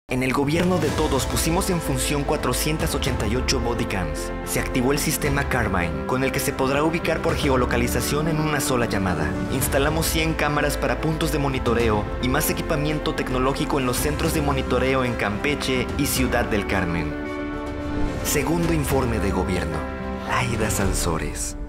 En el gobierno de todos pusimos en función 488 bodycams. Se activó el sistema Carbine, con el que se podrá ubicar por geolocalización en una sola llamada. Instalamos 100 cámaras para puntos de monitoreo y más equipamiento tecnológico en los centros de monitoreo en Campeche y Ciudad del Carmen. Segundo informe de gobierno. Laida Sansores.